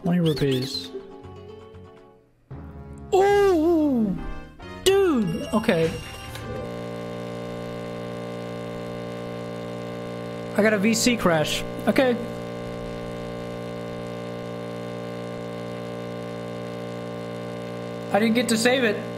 20 rupees. Oh, dude. Okay. I got a VC crash. Okay. I didn't get to save it.